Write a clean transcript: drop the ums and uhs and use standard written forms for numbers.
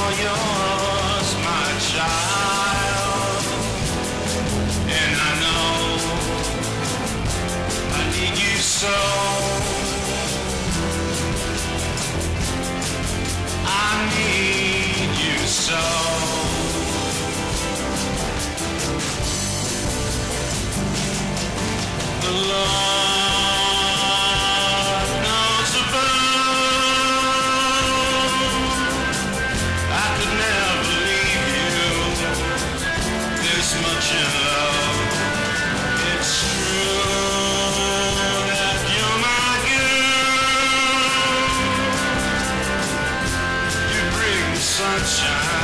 all yours, my child. And I know I need you so. I need you so. The Lord knows above I could never leave you this much in love. It's true that you're my girl. You bring sunshine